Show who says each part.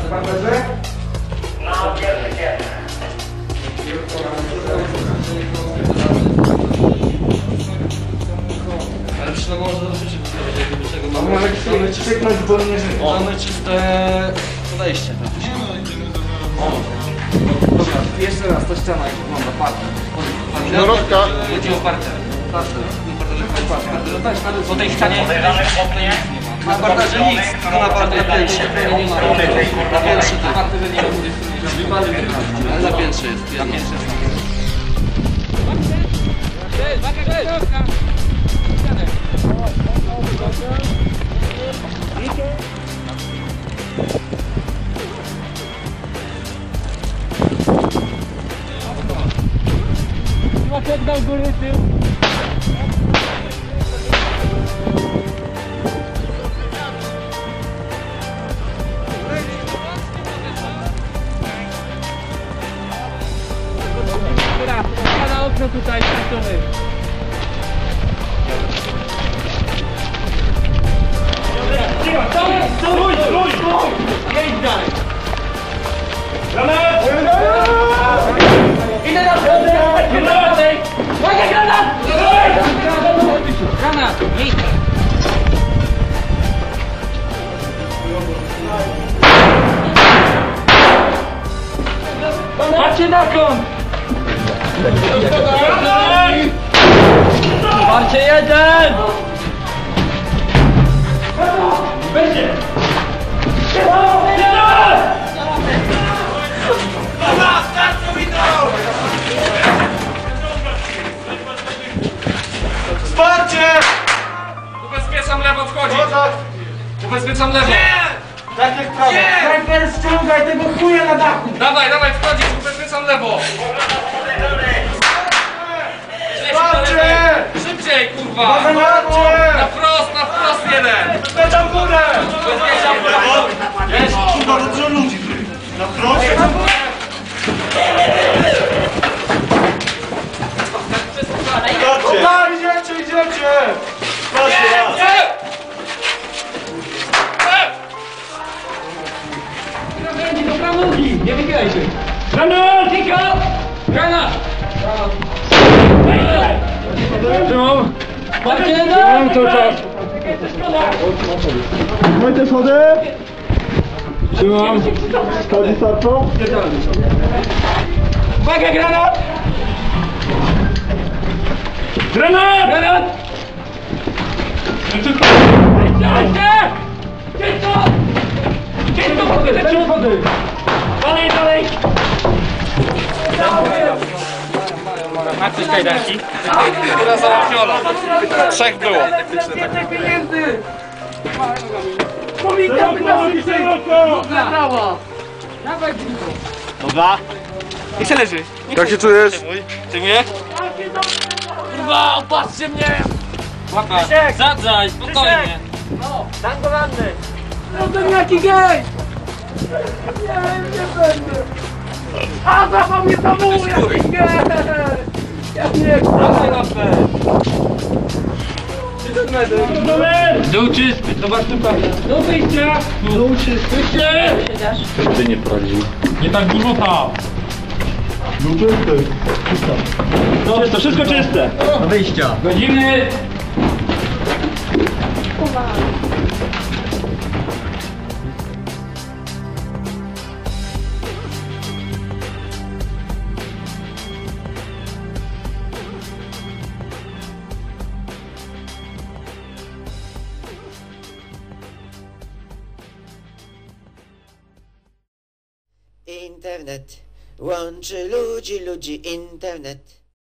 Speaker 1: parterze?
Speaker 2: No, pierwszy.
Speaker 3: Ale przecież może dobrze się wystawić, jakby czego
Speaker 1: A może chcemy krzyknąć, bo nie żyje.
Speaker 3: mamy czyste podejście.
Speaker 1: Dobra, jeszcze raz, to ściana jak wygląda, parter.
Speaker 4: Norowka.
Speaker 3: Chodzi o parter.
Speaker 1: Po tej ścianie
Speaker 2: Podejrzany chłopnie.
Speaker 3: Na parterze nic, tylko na piętrze. Nie ma. Na piętrze to parterze nie ma. Ale na piętrze jest. Na piętrze jest.
Speaker 5: Maciek do góry, tył. Dobra, na okno tutaj, strony. Stój! Jedź dalej! Idę na granat! Uwaga, granat! Granat! Miejsce! Patrzcie na kąt! Patrzcie jeden! Będzie!
Speaker 4: Wsparcie!
Speaker 3: Ubezpieczam lewo, wchodzi!
Speaker 4: Kontakt!
Speaker 3: Ubezpieczam lewo!
Speaker 4: Tak jak prawo!
Speaker 1: Najpierw ściągaj tego chuja na dachu!
Speaker 3: Dawaj, dawaj, wchodzisz, ubezpieczam lewo!
Speaker 4: Wsparcie!
Speaker 3: Szybciej, kurwa!
Speaker 4: Wsparcie!
Speaker 3: Na wprost jeden!
Speaker 4: Ubezpieczam górę!
Speaker 3: Ubezpieczam lewo! Jest!
Speaker 4: Kurwa, to dużo ludzi ty! Na proście! Wsparcie! Tak, idziecie, idziecie! Wsparcie raz!
Speaker 5: Do pramugi! Nie wychylaj się! Granat! Kiko! Granat! Trzymam! Macie jeden! To czas!
Speaker 4: Trzymaj te schody!
Speaker 5: Trzymam!
Speaker 4: Schody starczą?
Speaker 5: Uwaga, granat! Granat! Granat! Czysto! Czysto! Czysto! Wody! Dalej, dalej! Ma coś kajdanki?
Speaker 3: Która załatwiona. Trzech było.
Speaker 5: Więcej pieniędzy! Policja zabrała! Dawaj,
Speaker 4: Dobra.
Speaker 3: I się leży.
Speaker 4: Jak się czujesz?
Speaker 3: Przyjmuję?
Speaker 5: kurwa, opatrzcie mnie!
Speaker 3: Łapa. Zadzaj, spokojnie.
Speaker 5: Tankowany! No to jaki gej! Nie będę! A za mnie zamówił jaki gej! Ja nie chcę! Dół czysty, zobacz tu patrz. Do wyjścia! Dół czysty! Wyjście!
Speaker 4: Ty nie prowadził.
Speaker 5: Nie tak dużo tam!
Speaker 4: Był czysty.
Speaker 5: No, to wszystko czyste! Do wyjścia! Godziny!
Speaker 6: Internet łączy ludzi internet.